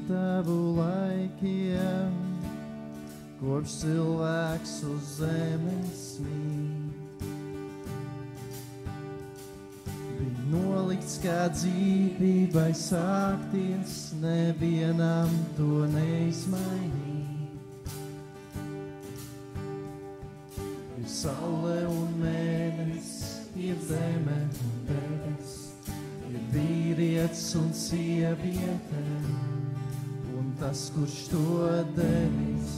tavu laikiem, kopš cilvēks uz zemes mīt. Bija nolikts kā dzīvībai sākties, nevienam to neizmainīt. Ir saule un mēnesis, ir zeme un debes, ir vīrietis un sieviete, un tas, kurš to devis.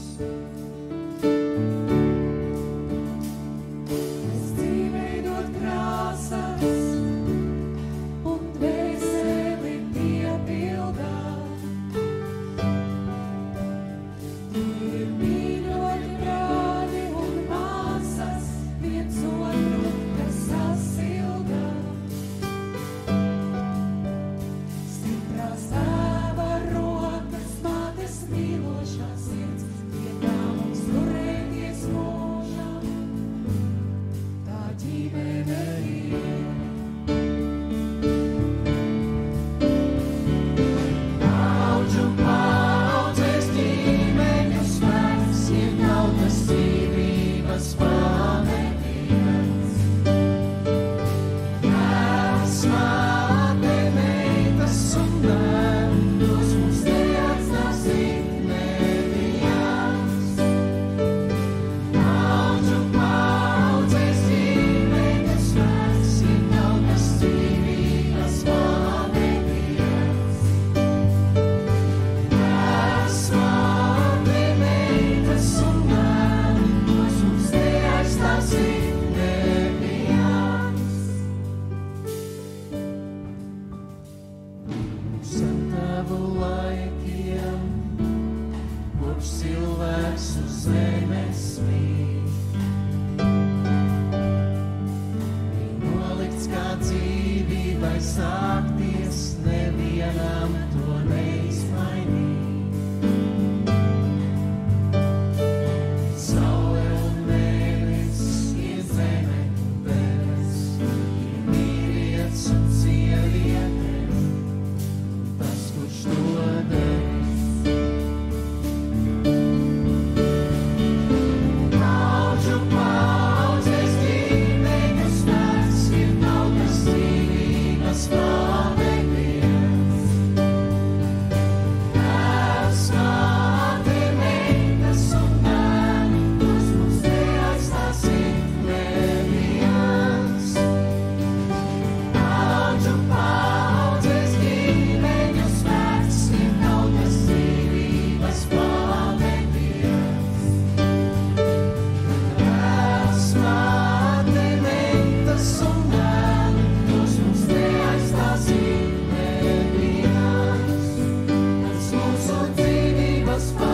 Es dzīvei dod krāsas, un dvēseli piepildā. Ir mīļoti brāļi un māsas, viens otru, kas sasilda. Stiprās tēva rokas, mātes mīlošā sirds, vietā mums turēties mūžam. Tā ģimene ir. Paudžu paudzes ģimeņu spēks, ir tautas dzīvības pametiens. Tēvs, māte, meitas un bērnus mums neatstās ik neviens. Paudžu paudzes ģimeņu spēks, ir tautas dzīvības pametiens. Tēvs, māte, meitas un bērnus mums neatstās ik neviens. Sen tavu laikiem, kopš cilvēks uz zemes mīt. Ir nolikts kā dzīvībai sākties, nevienam to neizmainīt. Saule un mēnesis, ir zeme un debes, ir vīrietis un sieviete, tas, kurš to devis. Paudžu paudzes ģimeņu spēks, ir tautas dzīvības pametiens. Tēvs, māte, meitas un bērnus mums neatstās ik neviens. Paudžu paudzes ģimeņu spēks, ir tautas dzīvības pametiens. Tēvs, māte, meitas un bērnus mums neatstās ik neviens. Tas mūsu dzīvības pametiens.